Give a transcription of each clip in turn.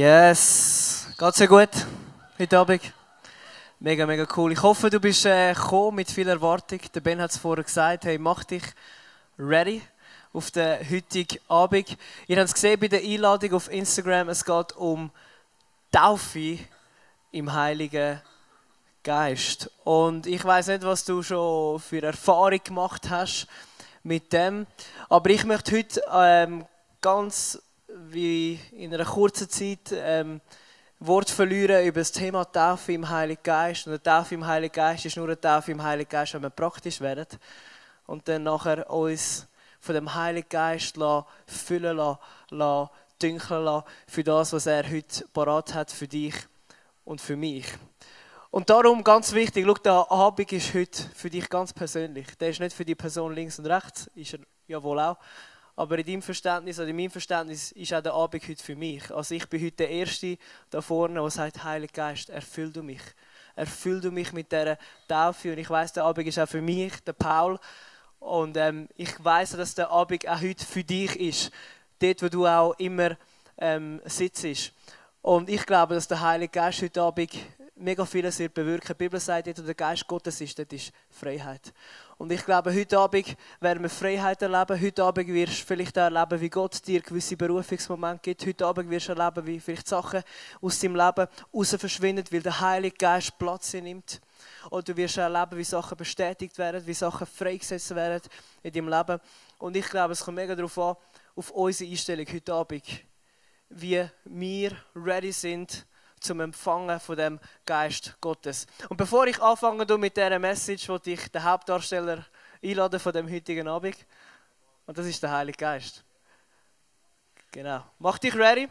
Yes, geht's dir gut heute Abend? Mega, mega cool. Ich hoffe, du bist gekommen mit viel Erwartung. Der Ben hat es vorher gesagt, hey, mach dich ready auf den heutigen Abend. Ihr habt es gesehen bei der Einladung auf Instagram, es geht um Taufe im Heiligen Geist. Und ich weiß nicht, was du schon für Erfahrung gemacht hast mit dem, aber ich möchte heute ganz wie in einer kurzen Zeit Wort verlieren über das Thema Taufe im Heiligen Geist. Und eine Taufe im Heiligen Geist ist nur eine Taufe im Heiligen Geist, wenn wir praktisch werden und dann nachher uns von dem Heiligen Geist füllen lassen, dünkeln lassen für das, was er heute parat hat für dich und für mich. Und darum ganz wichtig, schau, der Abend ist heute für dich ganz persönlich. Der ist nicht für die Person links und rechts, ist er ja wohl auch. Aber in deinem Verständnis oder in meinem Verständnis ist auch der Abend heute für mich. Also ich bin heute der Erste da vorne, der sagt, Heiliger Geist, erfüll du mich. Erfüll du mich mit dieser Taufe. Und ich weiss, der Abend ist auch für mich, der Paul. Und ich weiss, dass der Abend auch heute für dich ist. Dort, wo du auch immer sitzt. Und ich glaube, dass der Heilige Geist heute Abend mega vieles wird bewirken. Die Bibel sagt, dort, wo der Geist Gottes ist, dort ist Freiheit. Und ich glaube, heute Abend werden wir Freiheit erleben. Heute Abend wirst du vielleicht auch erleben, wie Gott dir gewisse Berufungsmomente gibt. Heute Abend wirst du erleben, wie vielleicht Sachen aus deinem Leben raus verschwinden, weil der Heilige Geist Platz nimmt. Und du wirst erleben, wie Sachen bestätigt werden, wie Sachen freigesetzt werden in deinem Leben. Und ich glaube, es kommt mega darauf an, auf unsere Einstellung heute Abend, wie wir ready sind zum Empfangen von dem Geist Gottes. Und bevor ich anfange mit dieser Message, wollte ich den Hauptdarsteller einladen von dem heutigen Abend. Und das ist der Heilige Geist. Genau. Mach dich ready.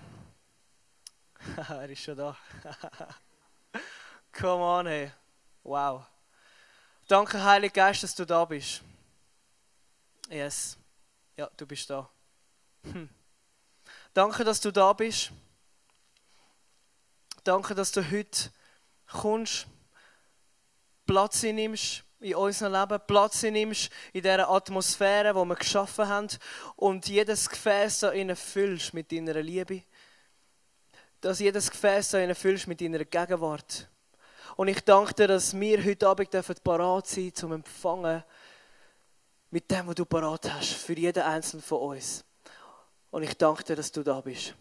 Er ist schon da. Come on, hey. Wow. Danke, Heiliger Geist, dass du da bist. Yes. Ja, du bist da. Danke, dass du da bist. Danke, dass du heute kommst, Platz nimmst in unserem Leben, Platz nimmst in dieser Atmosphäre, die wir geschaffen haben und jedes Gefäß da innen füllst mit deiner Liebe. Dass jedes Gefäß da innen füllst mit deiner Gegenwart. Und ich danke dir, dass wir heute Abend parat sein dürfen, zum Empfangen mit dem, was du parat hast, für jeden Einzelnen von uns. Und ich danke dir, dass du da bist.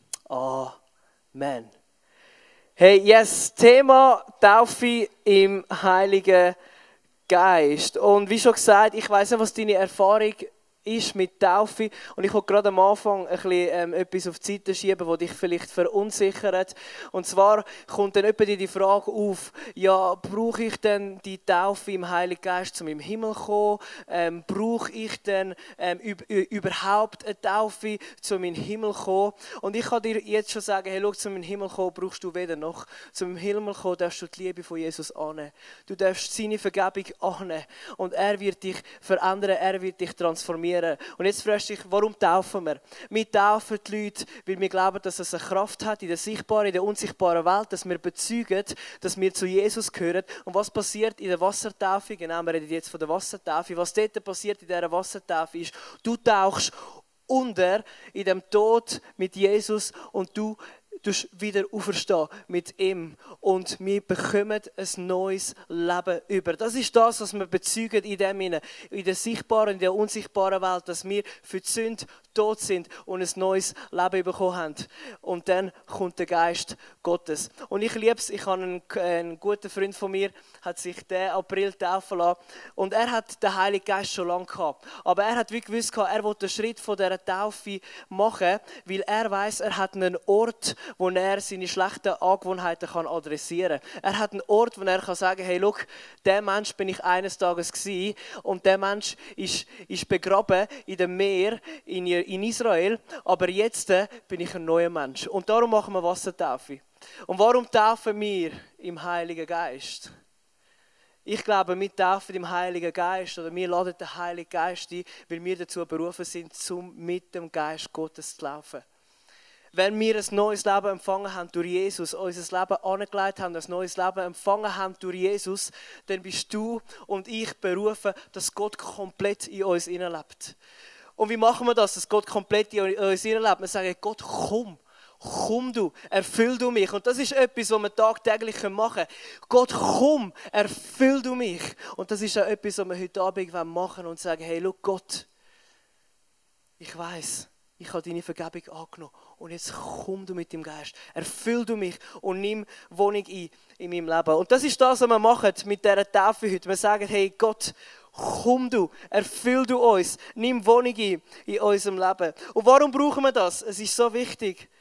Amen. Hey, yes, Thema Taufe im Heiligen Geist. Und wie schon gesagt, ich weiss nicht, was deine Erfahrung ist mit Taufe. Und ich will gerade am Anfang ein bisschen, etwas auf die Seite schieben, das dich vielleicht verunsichert. Und zwar kommt dann etwa die Frage auf, ja, brauche ich denn die Taufe im Heiligen Geist, um im Himmel zu kommen? Brauche ich denn überhaupt eine Taufe, um in den Himmel zu kommen? Und ich kann dir jetzt schon sagen, hey, schau, um in den Himmel zu kommen, brauchst du weder noch. Zum Himmel zu kommen, darfst du die Liebe von Jesus annehmen. Du darfst seine Vergebung annehmen. Und er wird dich verändern, er wird dich transformieren. Und jetzt fragst du dich, warum taufen wir? Wir taufen die Leute, weil wir glauben, dass es eine Kraft hat in der sichtbaren, in der unsichtbaren Welt, dass wir bezeugen, dass wir zu Jesus gehören. Und was passiert in der Wassertaufe? Genau, wir reden jetzt von der Wassertaufe. Was dort passiert in dieser Wassertaufe ist, du tauchst unter in dem Tod mit Jesus und du wieder auferstehen mit ihm und wir bekommen ein neues Leben über. Das ist das, was wir bezeugen in dem in der sichtbaren, in der unsichtbaren Welt, dass wir für die Sünde tot sind und ein neues Leben bekommen haben. Und dann kommt der Geist Gottes. Und ich liebe es, ich habe einen guten Freund von mir, hat sich den April taufen lassen und er hat den Heiligen Geist schon lange gehabt. Aber er hat wie gewusst, er wollte den Schritt von dieser Taufe machen, weil er weiss, er hat einen Ort, wo er seine schlechten Angewohnheiten adressieren kann. Er hat einen Ort, wo er sagen kann, hey, schau, der Mensch bin ich eines Tages gewesen und der Mensch ist begraben in dem Meer in Israel, aber jetzt bin ich ein neuer Mensch. Und darum machen wir Wassertaufe. Und warum taufen wir im Heiligen Geist? Ich glaube, wir taufen im Heiligen Geist oder wir laden den Heiligen Geist ein, weil wir dazu berufen sind, mit dem Geist Gottes zu laufen. Wenn wir ein neues Leben empfangen haben durch Jesus, unser Leben angelegt haben, ein neues Leben empfangen haben durch Jesus, dann bist du und ich berufen, dass Gott komplett in uns hineinlebt. Und wie machen wir das, dass Gott komplett in uns hineinlebt? Wir sagen, Gott, komm du, erfüll du mich. Und das ist etwas, was wir tagtäglich machen können. Gott, komm, erfüll du mich. Und das ist auch etwas, was wir heute Abend machen wollen und sagen, hey, schau Gott, ich weiss, ich habe deine Vergebung angenommen. Und jetzt komm du mit dem Geist. Erfüll du mich und nimm Wohnung ein in meinem Leben. Und das ist das, was wir machen mit dieser Taufe heute. Wir sagen, hey Gott, komm du, erfüll du uns, nimm Wohnung ein in unserem Leben. Und warum brauchen wir das? Es ist so wichtig,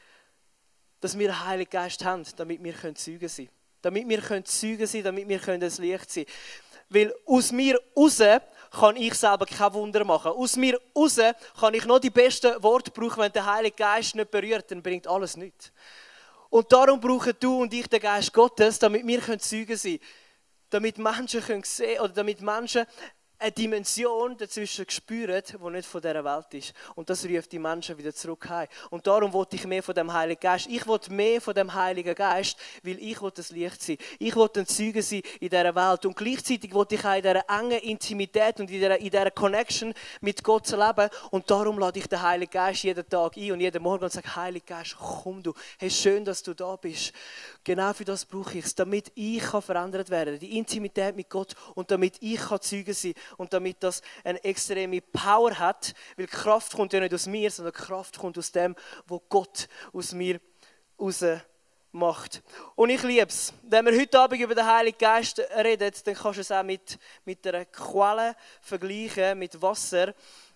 dass wir einen Heiligen Geist haben, damit wir Zeugen sein können. Damit wir Zeugen sein können, damit wir das Licht sein können. Weil aus mir raus kann ich selber kein Wunder machen. Aus mir raus kann ich noch die besten Worte brauchen, wenn der Heilige Geist nicht berührt, dann bringt alles nichts. Und darum brauchen du und ich den Geist Gottes, damit wir Zeugen sein können. Damit Menschen sehen können, oder damit Menschen eine Dimension dazwischen spüren, die nicht von dieser Welt ist. Und das ruft die Menschen wieder zurück heim. Und darum will ich mehr von dem Heiligen Geist. Ich will mehr von dem Heiligen Geist, weil ich will das Licht sein. Ich will ein Zeuge sein in dieser Welt. Und gleichzeitig will ich auch in dieser engen Intimität und in dieser Connection mit Gott leben. Und darum lade ich den Heiligen Geist jeden Tag ein und jeden Morgen und sage, Heiliger Geist, komm du. Hey, schön, dass du da bist. Genau für das brauche ich es, damit ich verändert werden kann. Die Intimität mit Gott und damit ich Zeuge sein kann. Und damit das eine extreme Power hat, weil Kraft kommt ja nicht aus mir, sondern Kraft kommt aus dem, was Gott aus mir raus macht. Und ich liebe es. Wenn wir heute Abend über den Heiligen Geist reden, dann kannst du es auch mit einer Quelle vergleichen, mit Wasser.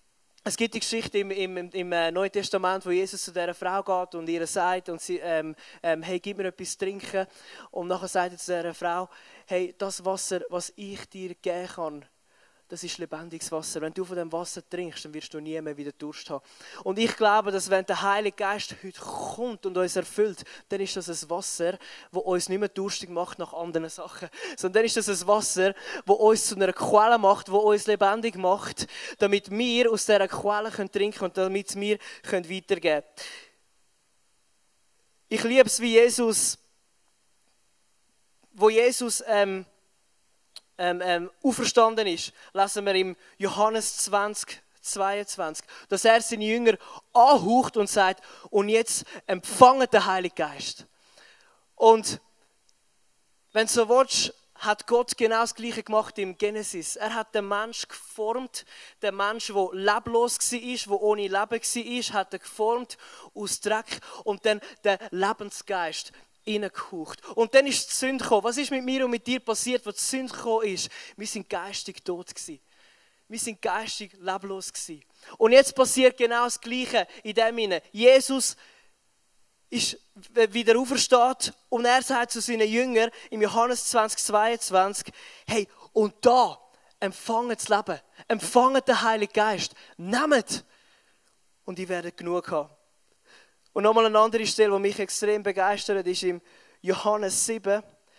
Es gibt die Geschichte im Neuen Testament, wo Jesus zu dieser Frau geht und ihr sagt, und sie, hey, gib mir etwas zu trinken. Und nachher sagt er zu dieser Frau, hey, das Wasser, was ich dir geben kann, das ist lebendiges Wasser. Wenn du von dem Wasser trinkst, dann wirst du nie mehr wieder Durst haben. Und ich glaube, dass wenn der Heilige Geist heute kommt und uns erfüllt, dann ist das ein Wasser, das uns nicht mehr durstig macht nach anderen Sachen. Sondern dann ist das ein Wasser, das uns zu einer Quelle macht, das uns lebendig macht, damit wir aus dieser Quelle trinken können und damit wir weitergeben können. Ich liebe es, wie Jesus, wo Jesus auferstanden ist, lesen wir im Johannes 20, 22, dass er seine Jünger anhaucht und sagt, und jetzt empfangen den Heiligen Geist. Und wenn du so willst, hat Gott genau das Gleiche gemacht im Genesis. Er hat den Menschen geformt, den Menschen, der leblos war, der ohne Leben war, hat er geformt aus Dreck und dann den Lebensgeist reingehaucht. Und dann ist die Sünde gekommen. Was ist mit mir und mit dir passiert, als die Sünde gekommen ist? Wir sind geistig tot gewesen. Wir sind geistig leblos gewesen. Und jetzt passiert genau das Gleiche in dem Sinne. Jesus ist wieder aufersteht und er sagt zu seinen Jüngern im Johannes 20, 22, hey, und da empfangen das Leben, empfangen den Heiligen Geist, nehmt und ihr werdet genug haben. Und nochmal eine andere Stelle, die mich extrem begeistert, ist im Johannes 7,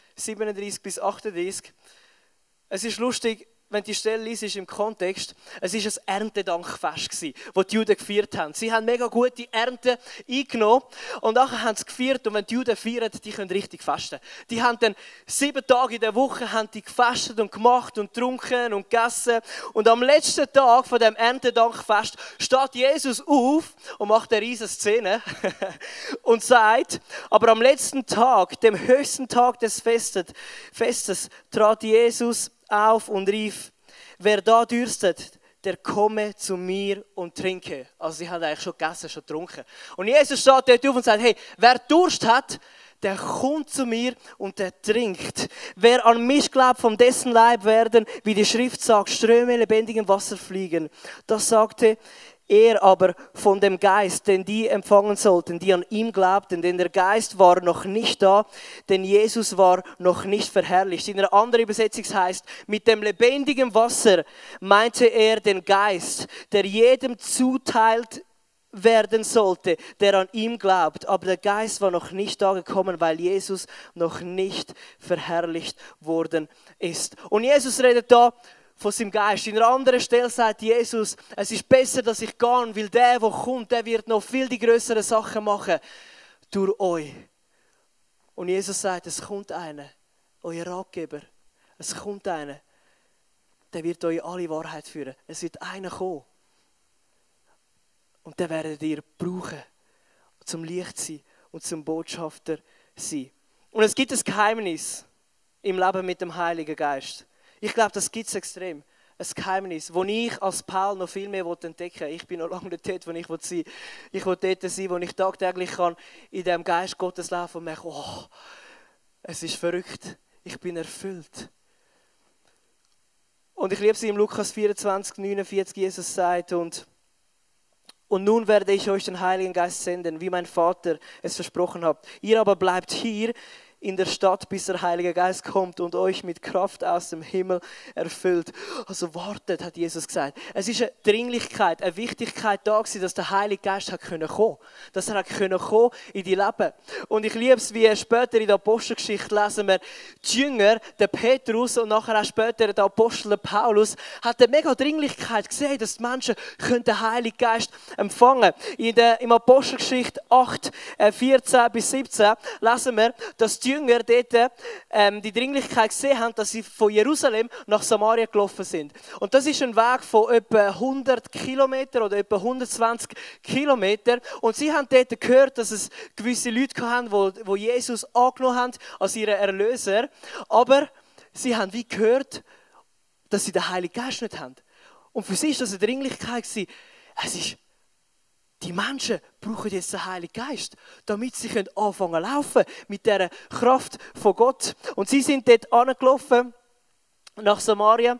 37 bis 38. Es ist lustig, wenn die Stelle liest, ist im Kontext, es war ein Erntedankfest, das die Juden gefeiert haben. Sie haben mega gute Ernte eingenommen und nachher haben sie gefeiert. Und wenn die Juden feiern, die können richtig fasten. Die haben dann 7 Tage in der Woche haben die gefastet und gemacht und getrunken und gegessen. Und am letzten Tag von dem Erntedankfest steht Jesus auf und macht eine riesige Szene und sagt, aber am letzten Tag, dem höchsten Tag des Festes, trat Jesus auf und rief, wer da dürstet, der komme zu mir und trinke. Also sie haben eigentlich schon gegessen, schon getrunken. Und Jesus steht dort auf und sagt, hey, wer Durst hat, der kommt zu mir und der trinkt. Wer an mich glaubt, von dessen Leib werden, wie die Schrift sagt, Ströme lebendigem Wasser fliegen. Das sagte er aber von dem Geist, den die empfangen sollten, die an ihm glaubten, denn der Geist war noch nicht da, denn Jesus war noch nicht verherrlicht. In einer anderen Übersetzung heißt, mit dem lebendigen Wasser meinte er den Geist, der jedem zuteilt werden sollte, der an ihm glaubt. Aber der Geist war noch nicht da gekommen, weil Jesus noch nicht verherrlicht worden ist. Und Jesus redet da von seinem Geist. In einer anderen Stelle sagt Jesus, es ist besser, dass ich gehe, weil der kommt, der wird noch viel die grösseren Sachen machen durch euch. Und Jesus sagt, es kommt einer, euer Ratgeber, es kommt einer, der wird euch alle Wahrheit führen. Es wird einer kommen. Und den werdet ihr brauchen, zum Licht zu sein und zum Botschafter sein. Und es gibt ein Geheimnis im Leben mit dem Heiligen Geist. Ich glaube, das gibt es extrem. Ein Geheimnis, das ich als Paul noch viel mehr entdecken will. Ich bin noch lange nicht dort, wo ich sein will. Ich will dort sein, wo ich tagtäglich kann in dem Geist Gottes laufen und merke, oh, es ist verrückt. Ich bin erfüllt. Und ich liebe es im Lukas 24, 49, Jesus sagt, und nun werde ich euch den Heiligen Geist senden, wie mein Vater es versprochen hat. Ihr aber bleibt hier in der Stadt, bis der Heilige Geist kommt und euch mit Kraft aus dem Himmel erfüllt. Also wartet, hat Jesus gesagt. Es ist eine Dringlichkeit, eine Wichtigkeit da gewesen, dass der Heilige Geist hat kommen konnte. Dass er hat kommen in die Leben. Und ich liebe es, wie später in der Apostelgeschichte lesen wir, die Jünger, der Petrus und nachher auch später der Apostel der Paulus, hat eine mega Dringlichkeit gesehen, dass die Menschen den Heiligen Geist empfangen können. Im Apostelgeschichte 8, 14 bis 17 lesen wir, dass die Jünger dort die Dringlichkeit gesehen haben, dass sie von Jerusalem nach Samaria gelaufen sind. Und das ist ein Weg von etwa 100 Kilometer oder etwa 120 Kilometer. Und sie haben dort gehört, dass es gewisse Leute hatten, die Jesus angenommen haben als ihren Erlöser. Aber sie haben wie gehört, dass sie den Heiligen Geist nicht haben. Und für sie war das eine Dringlichkeit. Die Menschen brauchen jetzt den Heiligen Geist, damit sie anfangen zu laufen mit dieser Kraft von Gott. Und sie sind dort angelaufen, nach Samaria.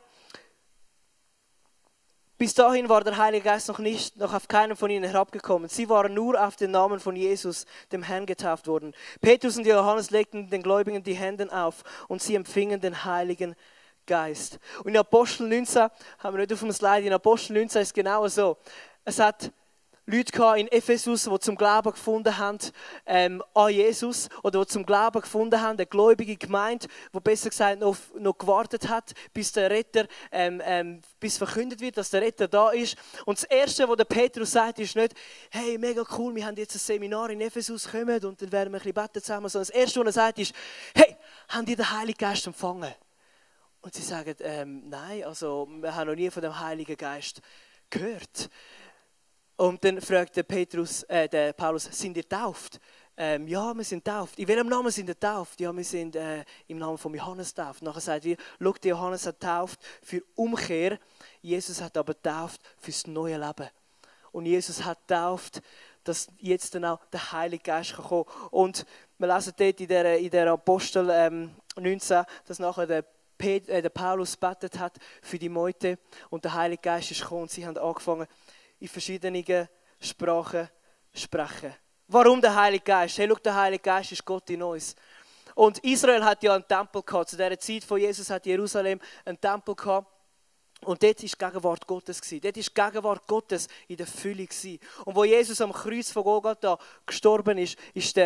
Bis dahin war der Heilige Geist noch auf keinen von ihnen herabgekommen. Sie waren nur auf den Namen von Jesus, dem Herrn, getauft worden. Petrus und Johannes legten den Gläubigen die Hände auf und sie empfingen den Heiligen Geist. Und in Apostel 19, haben wir nicht auf dem Slide, in Apostel 19 ist es genau so. Es hat Leute in Ephesus, die zum Glauben gefunden haben an Jesus oder die zum Glauben gefunden haben, eine gläubige Gemeinde, die besser gesagt noch gewartet hat, bis der Retter, bis verkündet wird, dass der Retter da ist. Und das Erste, was der Petrus sagt, ist nicht, hey, mega cool, wir haben jetzt ein Seminar in Ephesus, kommen und dann werden wir ein bisschen beten zusammen. Sondern das Erste, was er sagt, ist, hey, habt ihr den Heiligen Geist empfangen? Und sie sagen, nein, also wir haben noch nie von dem Heiligen Geist gehört. Und dann fragt der Paulus, sind ihr tauft? Ja, wir sind tauft. In welchem Namen sind ihr tauft? Ja, wir sind im Namen von Johannes tauft. Nachher sagt er, schau, Johannes hat tauft für Umkehr. Jesus hat aber tauft fürs neue Leben. Und Jesus hat tauft, dass jetzt dann auch der Heilige Geist kommen kann. Und wir lesen dort in der Apostel 19, dass nachher der Paulus betet hat für die Meute und der Heilige Geist ist gekommen und sie haben angefangen, in verschiedenen Sprachen sprechen. Warum der Heilige Geist? Hey, schau, der Heilige Geist ist Gott in uns. Und Israel hat ja einen Tempel gehabt. Zu dieser Zeit von Jesus hat Jerusalem einen Tempel gehabt. Und dort war die Gegenwart Gottes. Dort war die Gegenwart Gottes in der Fülle. Und wo Jesus am Kreuz von Golgatha gestorben ist, ist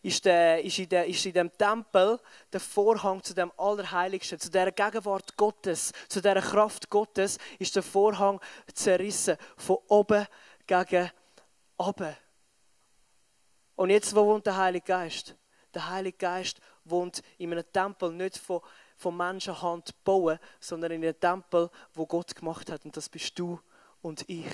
in dem Tempel der Vorhang zu dem Allerheiligsten, zu dieser Gegenwart Gottes, zu dieser Kraft Gottes, ist der Vorhang zerrissen, von oben gegen unten. Und jetzt, wo wohnt der Heilige Geist? Der Heilige Geist wohnt in einem Tempel, nicht von Menschenhand bauen, sondern in einem Tempel, wo Gott gemacht hat. Und das bist du und ich.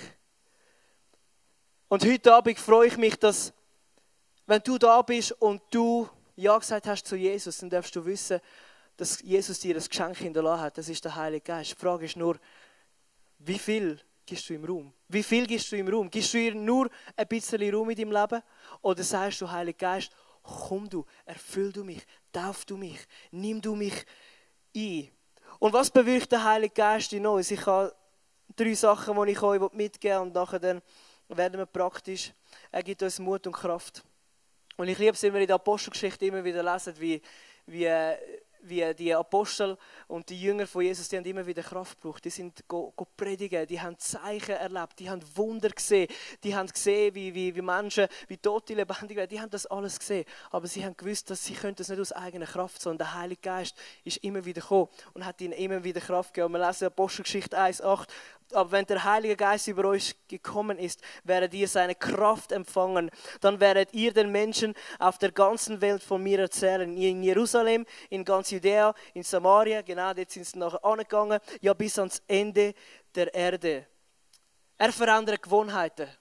Und heute Abend freue ich mich, dass, wenn du da bist und du Ja gesagt hast zu Jesus, dann darfst du wissen, dass Jesus dir das Geschenk hinterlassen hat. Das ist der Heilige Geist. Die Frage ist nur, wie viel gibst du ihm Raum? Wie viel gibst du ihm Raum? Gibst du ihm nur ein bisschen Raum in deinem Leben? Oder sagst du, Heiliger Geist, komm du, erfüll du mich, tauf du mich, nimm du mich ein. Und was bewirkt der Heilige Geist in uns? Ich habe 3 Sachen, die ich euch mitgeben will und nachher dann werden wir praktisch. Er gibt uns Mut und Kraft. Und ich liebe es, wenn wir in der Apostelgeschichte immer wieder lesen, wie die Apostel und die Jünger von Jesus, die haben immer wieder Kraft gebraucht. Die sind predigen, die haben Zeichen erlebt, die haben Wunder gesehen, die haben gesehen, wie Menschen, wie Tote lebendig werden. Die haben das alles gesehen. Aber sie haben gewusst, dass sie das nicht aus eigener Kraft, sondern der Heilige Geist ist immer wieder gekommen und hat ihnen immer wieder Kraft gegeben. Und wir lesen Apostelgeschichte 1,8. Aber wenn der Heilige Geist über euch gekommen ist, werdet ihr seine Kraft empfangen. Dann werdet ihr den Menschen auf der ganzen Welt von mir erzählen. In Jerusalem, in ganz Judäa, in Samaria, genau, dort sind sie nachher angegangen, ja bis ans Ende der Erde. Er verändert Gewohnheiten.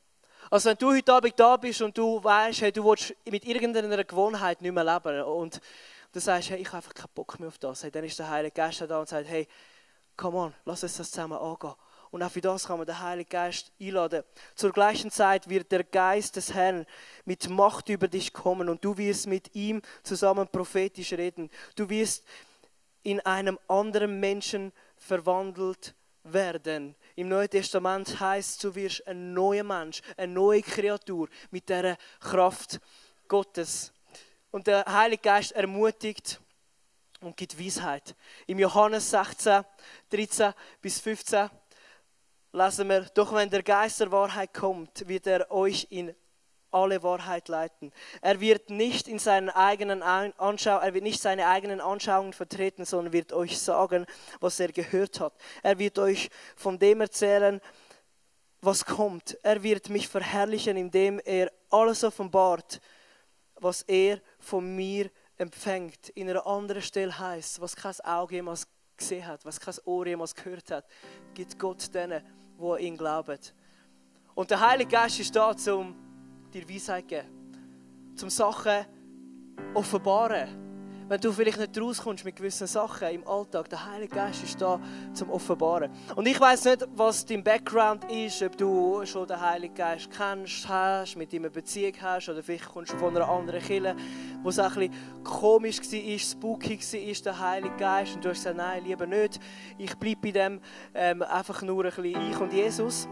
Also wenn du heute Abend da bist und du weißt, hey, du willst mit irgendeiner Gewohnheit nicht mehr leben und du sagst, hey, ich habe einfach keinen Bock mehr auf das, hey, dann ist der Heilige Geist da und sagt, hey, come on, lass uns das zusammen angehen. Und auch für das kann man den Heiligen Geist einladen. Zur gleichen Zeit wird der Geist des Herrn mit Macht über dich kommen und du wirst mit ihm zusammen prophetisch reden. Du wirst in einem anderen Menschen verwandelt werden. Im Neuen Testament heißt, du wirst ein neuer Mensch, eine neue Kreatur mit dieser Kraft Gottes. Und der Heilige Geist ermutigt und gibt Weisheit. Im Johannes 16, 13 bis 15 lesen wir, doch wenn der Geist der Wahrheit kommt, wird er euch in alle Wahrheit leiten. Er wird nicht seine eigenen Anschauungen vertreten, sondern wird euch sagen, was er gehört hat. Er wird euch von dem erzählen, was kommt. Er wird mich verherrlichen, indem er alles offenbart, was er von mir empfängt. In einer anderen Stelle heißt, was kein Auge jemals gesehen hat, was kein Ohr jemals gehört hat, gibt Gott denen, die an ihn glauben. Und der Heilige Geist ist da, um dir Weisheit zu geben, um Sachen offenbaren. Wenn du vielleicht nicht rauskommst mit gewissen Sachen im Alltag, der Heilige Geist ist da, zum Offenbaren. Und ich weiss nicht, was dein Background ist, ob du schon den Heiligen Geist kennst, hast, mit ihm eine Beziehung hast, oder vielleicht kommst du von einer anderen Kirche, wo es auch ein bisschen komisch war, spooky war, der Heilige Geist. Und du hast gesagt, nein, lieber nicht. Ich bleibe bei dem einfach nur ein bisschen ich und Jesus.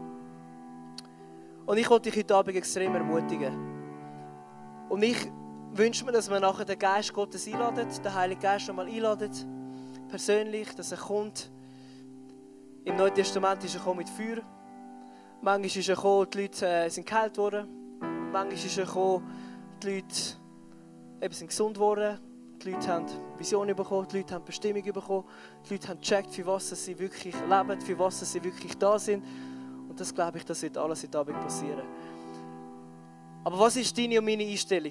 Und ich wollte dich heute Abend extrem ermutigen. Und ich wünsche mir, dass wir nachher den Geist Gottes einladen, den Heiligen Geist einmal einladen, persönlich, dass er kommt. Im Neuen Testament ist er gekommen mit Feuer. Manchmal ist er gekommen, die Leute sind geheilt worden. Manchmal ist er gekommen, die Leute sind gesund worden. Die Leute haben Visionen bekommen, die Leute haben Bestimmung bekommen. Die Leute haben gecheckt, für was sie wirklich leben, für was sie wirklich da sind. Und das glaube ich, das wird alles heute Abend passieren. Aber was ist deine und meine Einstellung?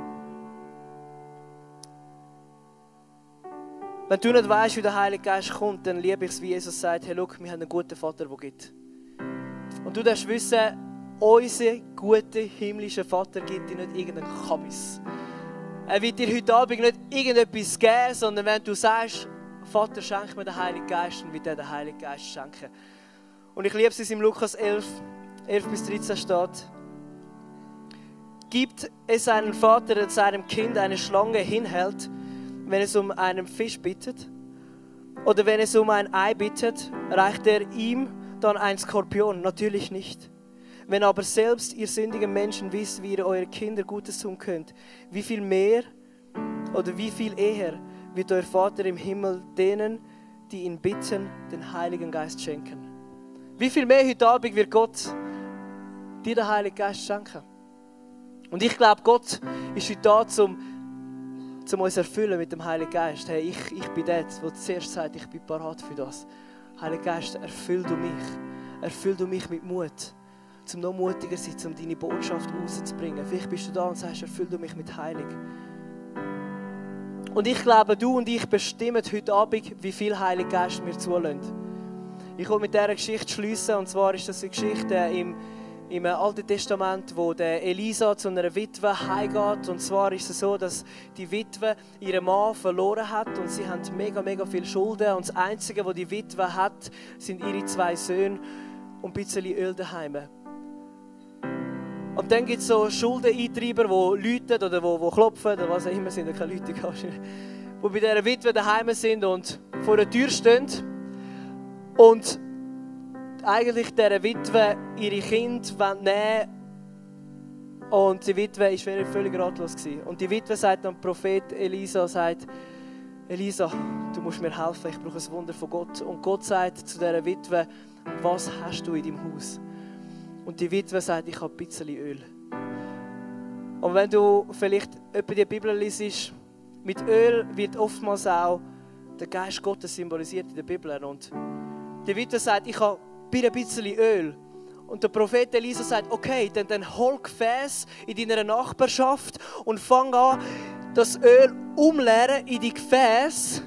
Wenn du nicht weißt, wie der Heilige Geist kommt, dann liebe ich es, wie Jesus sagt, hey, schau, wir haben einen guten Vater, der gibt. Und du darfst wissen, unser guter himmlischer Vater gibt dir nicht irgendeinen Kabis. Er wird dir heute Abend nicht irgendetwas geben, sondern wenn du sagst, Vater, schenk mir den Heiligen Geist, dann wird er den Heiligen Geist schenken. Und ich liebe es, im Lukas 11 bis 13 steht, gibt es einen Vater, der seinem Kind eine Schlange hinhält, wenn es um einen Fisch bittet? Oder wenn es um ein Ei bittet, reicht er ihm dann ein Skorpion? Natürlich nicht. Wenn aber selbst ihr sündigen Menschen wisst, wie ihr eure Kinder Gutes tun könnt, wie viel mehr oder wie viel eher wird euer Vater im Himmel denen, die ihn bitten, den Heiligen Geist schenken? Wie viel mehr heute Abend wird Gott dir den Heiligen Geist schenken? Und ich glaube, Gott ist heute da, um uns erfüllen mit dem Heiligen Geist. Hey, ich bin der, der zuerst sagt, ich bin parat für das. Heiliger Geist, erfüll du mich mit Mut, um noch mutiger zu sein, um deine Botschaft rauszubringen. Vielleicht bist du da und sagst, erfüll du mich mit Heilig. Und ich glaube, du und ich bestimmen heute Abend, wie viel Heiliger Geist wir zulassen. Ich will mit dieser Geschichte schliessen, und zwar ist das eine Geschichte im Alten Testament, wo der Elisa zu einer Witwe heimgeht. Und zwar ist es so, dass die Witwe ihren Mann verloren hat und sie haben mega viel Schulden. Und das Einzige, was die Witwe hat, sind ihre 2 Söhne und ein bisschen Öl daheim. Und dann gibt es so Schuldeneintreiber, die läuten oder die klopfen, oder was auch immer, sind ja keine Leute, die bei dieser Witwe daheim sind und vor der Tür stehen. Und eigentlich dieser Witwe ihre Kinder nehmen und die Witwe war völlig ratlos. Und die Witwe sagt dann, Prophet Elisa sagt, Elisa, du musst mir helfen, ich brauche ein Wunder von Gott. Und Gott sagt zu dieser Witwe, was hast du in deinem Haus? Und die Witwe sagt, ich habe ein bisschen Öl. Und wenn du vielleicht etwa die Bibel liest, mit Öl wird oftmals auch der Geist Gottes symbolisiert in der Bibel. Und die Witwe sagt, ich habe ein bisschen Öl. Und der Prophet Elisa sagt, okay, dann hol Gefäß in deiner Nachbarschaft und fang an, das Öl umleeren in die Gefäße.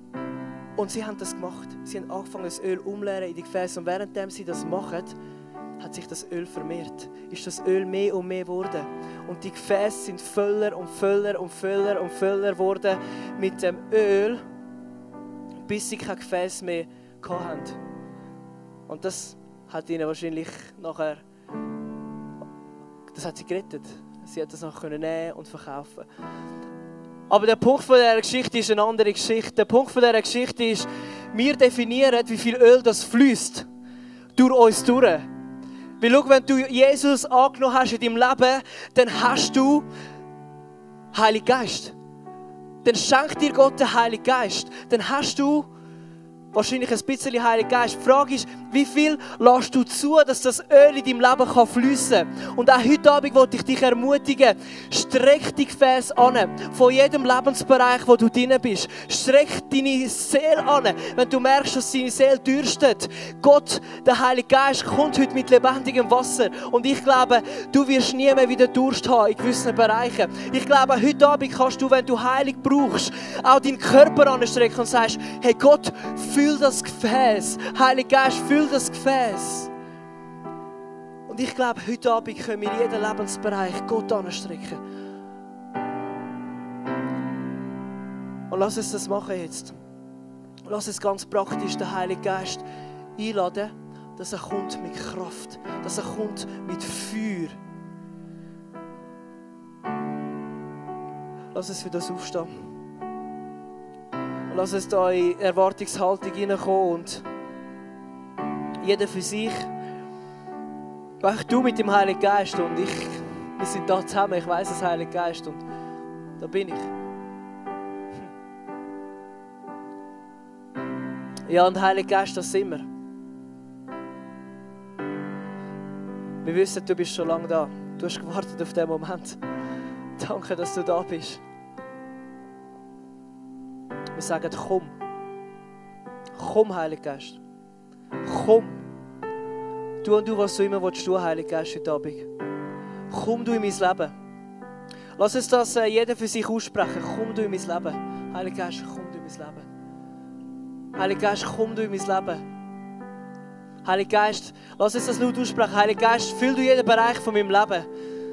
Und sie haben das gemacht. Sie haben angefangen, das Öl umleeren in die Gefäße. Und währenddem sie das machen, hat sich das Öl vermehrt. Ist das Öl mehr und mehr geworden. Und die Gefäße sind voller und voller und voller und voller geworden mit dem Öl, bis sie kein Gefäß mehr hatten. Und das hat ihnen wahrscheinlich nachher, das hat sie gerettet. Sie hat das noch nehmen und verkaufen. Aber der Punkt von dieser Geschichte ist eine andere Geschichte. Der Punkt von dieser Geschichte ist, wir definieren, wie viel Öl das fließt durch uns durch. Weil schau, wenn du Jesus angenommen hast in deinem Leben, dann hast du Heiligen Geist. Dann schenkt dir Gott den Heiligen Geist. Dann hast du wahrscheinlich ein bisschen Heiligen Geist. Die Frage ist, wie viel lässt du zu, dass das Öl in deinem Leben fliessen kann? Und auch heute Abend wollte ich dich ermutigen, streck die Gefäße an, von jedem Lebensbereich, wo du drin bist. Streck deine Seele an, wenn du merkst, dass deine Seele dürstet. Gott, der Heilige Geist, kommt heute mit lebendigem Wasser. Und ich glaube, du wirst nie mehr wieder Durst haben in gewissen Bereichen. Ich glaube, heute Abend kannst du, wenn du Heilung brauchst, auch deinen Körper anstrecken und sagst, hey Gott, füll das Gefäß. Heiliger Geist, füll das Gefäß. Und ich glaube, heute Abend können wir jeden Lebensbereich Gott anstrecken. Und lass uns das machen jetzt. Lass uns ganz praktisch den Heiligen Geist einladen, dass er kommt mit Kraft, dass er kommt mit Feuer. Lass uns für das aufstehen. Und lass uns da in Erwartungshaltung hineinkommen und jeder für sich. Weil du mit dem Heiligen Geist und ich, wir sind da zusammen, ich weiss, das Heilige Geist und da bin ich. Ja, und Heiliger Geist, das sind wir. Wir wissen, du bist schon lange da. Du hast gewartet auf diesen Moment. Danke, dass du da bist. Wir sagen, komm. Komm, Heiliger Geist. Komm. Du und du, was du immer willst, du, Heiliger Geist, heute Abend. Komm du in mein Leben. Lass uns das jeder für sich aussprechen. Komm du in mein Leben. Heiliger Geist, komm du in mein Leben. Heiliger Geist, komm du in mein Leben. Heiliger Geist, lass uns das laut aussprechen. Heiliger Geist, füll du jeden Bereich von meinem Leben.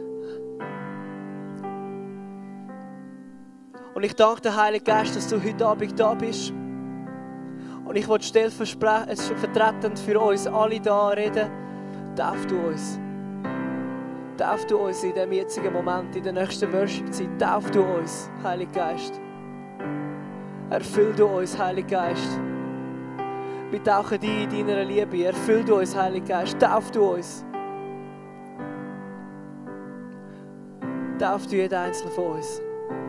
Und ich danke dir, Heiliger Geist, dass du heute Abend da bist. Und ich will stellvertretend für uns alle da reden. Darf du uns. Darf du uns in diesem jetzigen Moment, in der nächsten Worship-Zeit, darf du uns, Heiliger Geist. Erfüll du uns, Heiliger Geist. Wir tauchen dich in deiner Liebe. Erfüll du uns, Heiliger Geist. Darf du uns. Darf du jeden Einzelnen von uns.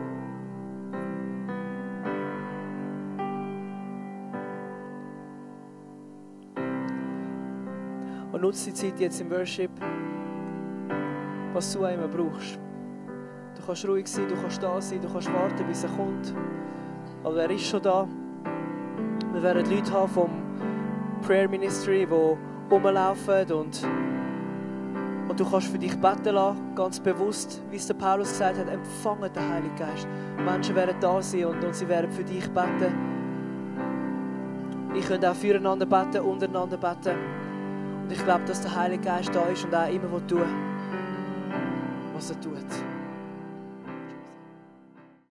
Und nutze die Zeit jetzt im Worship, was du auch immer brauchst. Du kannst ruhig sein, du kannst da sein, du kannst warten, bis er kommt. Aber er ist schon da. Wir werden Leute haben vom Prayer Ministry, die rumlaufen und du kannst für dich beten lassen, ganz bewusst, wie es der Paulus gesagt hat, empfangen den Heiligen Geist. Menschen werden da sein und sie werden für dich beten. Ich könnte auch füreinander beten, untereinander beten. Und ich glaube, dass der Heilige Geist da ist und auch immer tun, was er tut.